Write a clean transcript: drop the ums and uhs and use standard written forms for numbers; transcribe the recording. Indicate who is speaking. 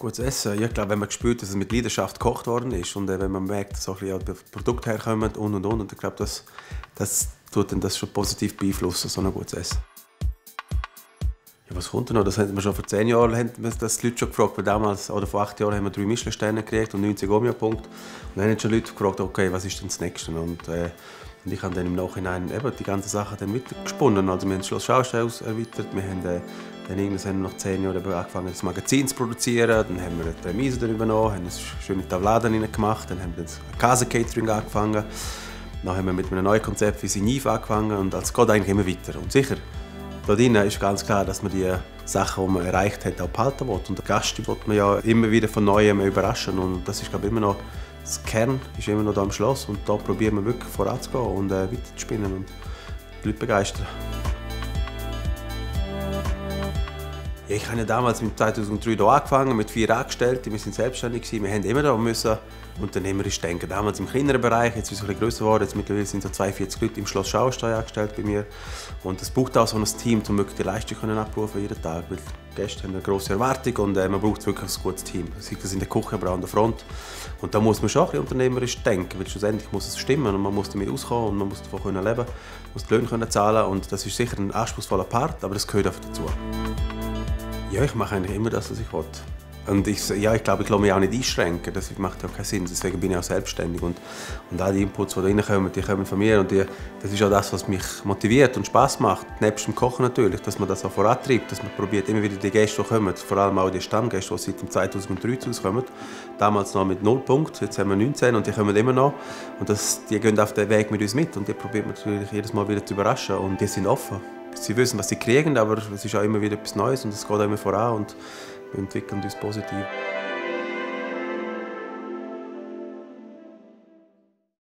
Speaker 1: Gutes Essen, ja, ich glaube, wenn man spürt, dass es mit Leidenschaft gekocht worden ist und wenn man merkt, dass auch ein bisschen das Produkt herkommt und ich glaube, das tut dann das schon positiv beeinflussen, so ein gutes Essen. Ja, was kommt denn noch? Das haben wir schon vor 10 Jahren haben wir das die Leute schon gefragt, weil damals, oder vor 8 Jahren haben wir 3 Michelin-Sterne gekriegt und 90 Omnia-Punkte. Und dann haben schon Leute gefragt, okay, was ist denn das Nächste? Und ich habe dann im Nachhinein eben die ganzen Sachen dann weitergesponnen. Also wir haben das Schloss Schaustein erweitert, wir haben dann irgendwann nach 10 Jahren angefangen, das Magazin zu produzieren. Dann haben wir die Remise übernommen, haben eine schöne Tablade gemacht, dann haben wir das Casa-Catering angefangen. Dann haben wir mit einem neuen Konzept wie Signiv angefangen und es geht eigentlich immer weiter. Und sicher, da drin ist ganz klar, dass man die Sachen, die man erreicht hat, auch behalten will. Und der Gast will man ja immer wieder von Neuem überraschen. Und das ist, glaube ich, immer noch das Kern ist immer noch da im Schloss. Und da probieren wir wirklich voranzugehen und weiterzuspinnen und die Leute begeistern. Ja, ich habe ja damals mit 2003 hier angefangen, mit 4 Angestellten. Wir sind selbstständig gewesen. Wir haben immer da müssen unternehmerisch denken. Damals im kleineren Bereich, jetzt ist es ein bisschen grösser geworden. Jetzt mittlerweile sind so 42 Leute im Schloss Schaustein angestellt bei mir. Und es braucht auch so ein Team, um wirklich die Leistung abrufen jeden Tag. Weil die Gäste haben eine grosse Erwartung und man braucht wirklich ein gutes Team. Sei das in der Küche, aber auch an der Front. Und da muss man schon ein bisschen unternehmerisch denken, weil schlussendlich muss es stimmen und man muss damit auskommen und man muss davon leben können, muss die Löhne zahlen und das ist sicher ein anspruchsvoller Part, aber das gehört einfach dazu. Ja, ich mache eigentlich immer das, was ich will. Und ich glaube, ich lasse mich auch nicht einschränken. Das macht ja keinen Sinn. Deswegen bin ich auch selbstständig. Und all die Inputs, die da reinkommen, die kommen von mir. Und das ist auch das, was mich motiviert und Spass macht. Nebst dem Kochen natürlich, dass man das auch vorantreibt. Dass man probiert, immer wieder die Gäste, die kommen, vor allem auch die Stammgäste, die seit 2003 zu uns kommen. Damals noch mit 0 Punkten, jetzt haben wir 19 und die kommen immer noch. Und die gehen auf den Weg mit uns mit. Und die probiert man natürlich jedes Mal wieder zu überraschen. Und die sind offen. Sie wissen, was sie kriegen, aber es ist auch immer wieder etwas Neues und es geht auch immer voran und wir entwickeln uns positiv.